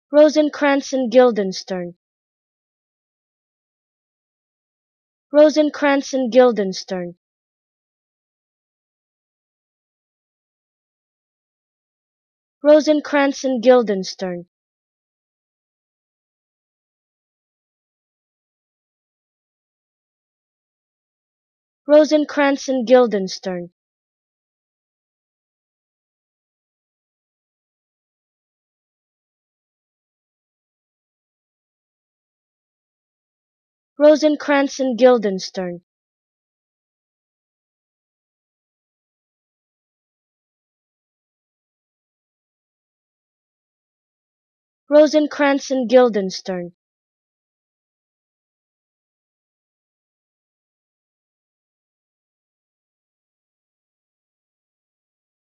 Rozencrantz and Guildenster. Rozencrantz and Guildenster. Rozencrantz and Guildenster. Rozencrantz and Guildenster. Rozencrantz and Guildenster. Rozencrantz and Guildenster.